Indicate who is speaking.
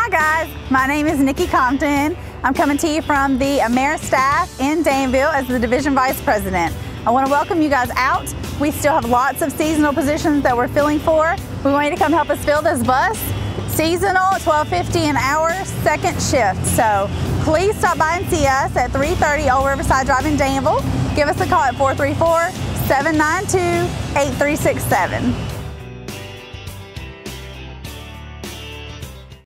Speaker 1: guys, my name is Nikki Compton. I'm coming to you from the Ameristaff in Danville as the Division Vice President. I want to welcome you guys out. We still have lots of seasonal positions that we're filling for. We want you to come help us fill this bus. Seasonal, $12.50 an hour, second shift. So please stop by and see us at 330 Old Riverside Drive in Danville. Give us a call at 434-792-8367.